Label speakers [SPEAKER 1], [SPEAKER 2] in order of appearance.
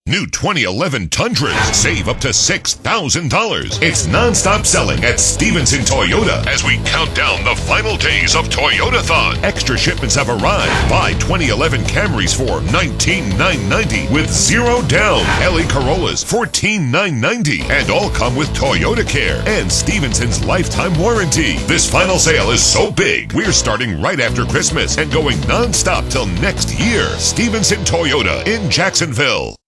[SPEAKER 1] New 2011 Tundras save up to $6,000. It's non-stop selling at Stevenson Toyota as we count down the final days of Toyotathon. Extra shipments have arrived. Buy 2011 Camrys for $19,990 with zero down. LA Corollas $14,990 and all come with Toyota Care and Stevenson's lifetime warranty. This final sale is so big, we're starting right after Christmas and going non-stop till next year. Stevenson Toyota in Jacksonville.